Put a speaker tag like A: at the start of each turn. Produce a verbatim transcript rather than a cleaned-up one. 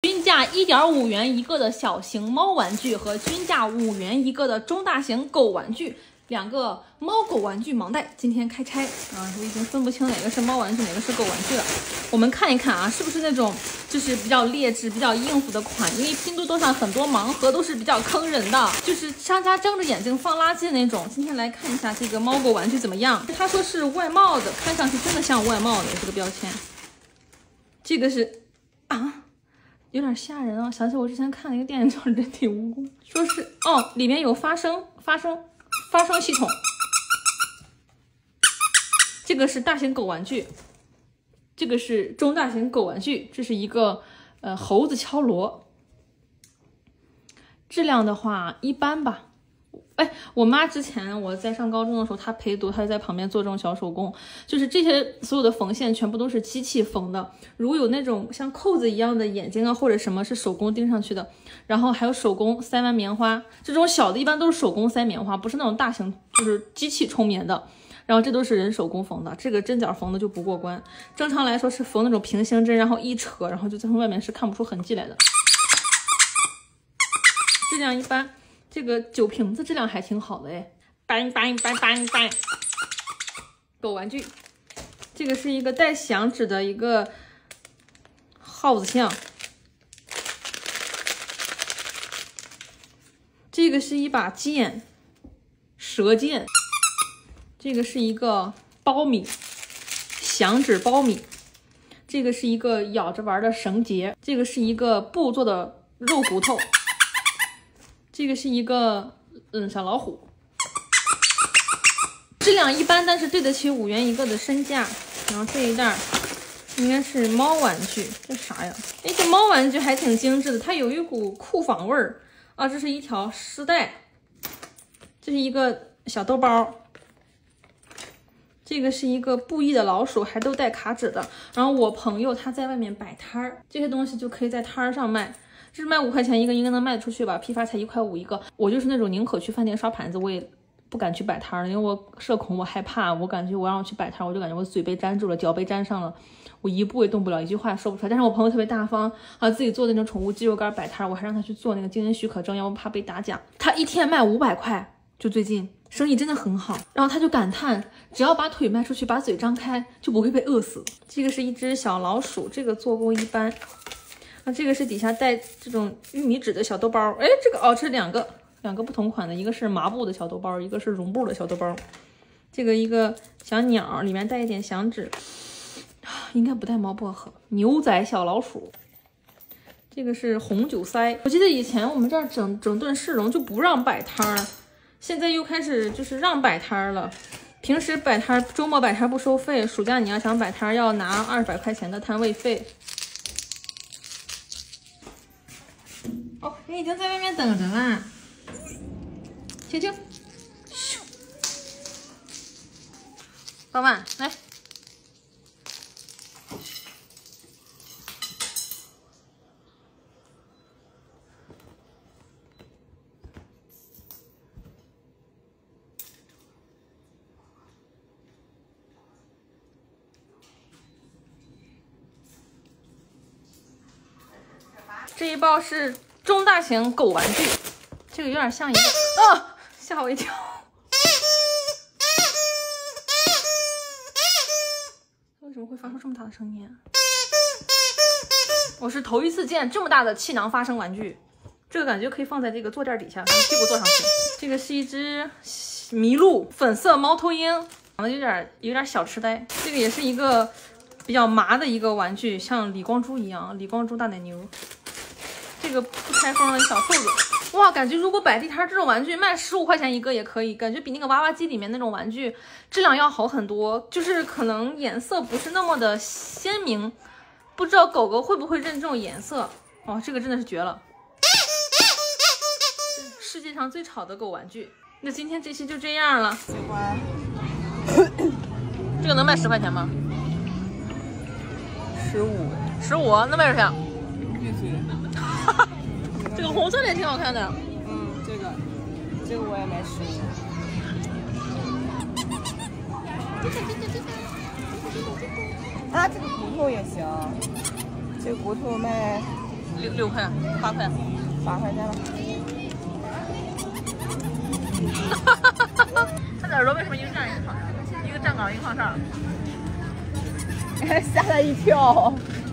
A: 均价一点五元一个的小型猫玩具和均价五元一个的中大型狗玩具，两个猫狗玩具盲袋，今天开拆啊！我已经分不清哪个是猫玩具，哪个是狗玩具了。我们看一看啊，是不是那种就是比较劣质、比较应付的款？因为拼多多上很多盲盒都是比较坑人的，就是商家睁着眼睛放垃圾的那种。今天来看一下这个猫狗玩具怎么样？他说是外贸的，看上去真的像外贸的这个标签。这个是啊。有点吓人啊！想起我之前看了一个电影叫《人体蜈蚣》，说是哦，里面有发声、发声、发声系统。这个是大型狗玩具，这个是中大型狗玩具，这是一个呃猴子敲锣。质量的话一般吧。哎，我妈之前我在上高中的时候，她陪读，她就在旁边做这种小手工，就是这些所有的缝线全部都是机器缝的。如果有那种像扣子一样的眼睛啊，或者什么是手工钉上去的，然后还有手工塞完棉花，这种小的一般都是手工塞棉花，不是那种大型就是机器冲棉的。然后这都是人手工缝的，这个针脚缝的就不过关。正常来说是缝那种平行针，然后一扯，然后就从外面是看不出痕迹来的。质量一般。这个酒瓶子质量还挺好的哎，梆梆梆梆梆。狗玩具，这个是一个带响指的一个耗子像，这个是一把剑，蛇剑，这个是一个苞米，响指苞米，这个是一个咬着玩的绳结，这个是一个布做的肉骨头。这个是一个嗯小老虎，质量一般，但是对得起五元一个的身价。然后这一袋应该是猫玩具，这啥呀？哎，这猫玩具还挺精致的，它有一股酷仿味儿啊！这是一条丝带，这是一个小兜包，这个是一个布艺的老鼠，还都带卡纸的。然后我朋友他在外面摆摊儿，这些东西就可以在摊儿上卖。这是卖五块钱一个，应该能卖得出去吧？批发才一块五一个。我就是那种宁可去饭店刷盘子，我也不敢去摆摊儿，因为我社恐，我害怕。我感觉我让我去摆摊儿，我就感觉我嘴被粘住了，脚被粘上了，我一步也动不了，一句话也说不出来。但是我朋友特别大方啊，自己做的那种宠物鸡肉干摆摊儿，我还让他去做那个经营许可证，要不怕被打假。他一天卖五百块，就最近生意真的很好。然后他就感叹，只要把腿迈出去，把嘴张开，就不会被饿死。这个是一只小老鼠，这个做工一般。那这个是底下带这种玉米纸的小兜包，哎，这个哦，这是两个两个不同款的，一个是麻布的小兜包，一个是绒布的小兜包。这个一个小鸟，里面带一点响指，应该不带猫薄荷。牛仔小老鼠，这个是红酒塞。我记得以前我们这儿整整顿市容就不让摆摊儿，现在又开始就是让摆摊儿了。平时摆摊儿，周末摆摊儿不收费，暑假你要想摆摊儿要拿二百块钱的摊位费。哦，你已经在外面等着啦，青青，咻，老板来，这一包是中大型狗玩具，这个有点像一个啊，吓我一跳！为什么会发出这么大的声音啊？我是头一次见这么大的气囊发声玩具，这个感觉可以放在这个坐垫底下，从屁股坐上去。这个是一只麋鹿，粉色猫头鹰，长得有点有点小痴呆。这个也是一个比较麻的一个玩具，像李光洙一样，李光洙大奶牛。这个不开封的小兔子，哇，感觉如果摆地摊这种玩具卖十五块钱一个也可以，感觉比那个娃娃机里面那种玩具质量要好很多，就是可能颜色不是那么的鲜明，不知道狗狗会不会认这种颜色。哦，这个真的是绝了，世界上最吵的狗玩具。那今天这期就这样了。这个能卖十块钱吗？
B: 十五，
A: 十五，那卖多少钱？这个红色的也挺好看的。
B: 嗯，这个，这个我也买十五。啊，这个骨头也行，这个骨头卖
A: 六六块，八块，
B: 八块钱了。
A: 它的耳朵为什么一个站一个躺上？一个站岗一个放上？
B: 吓他一跳。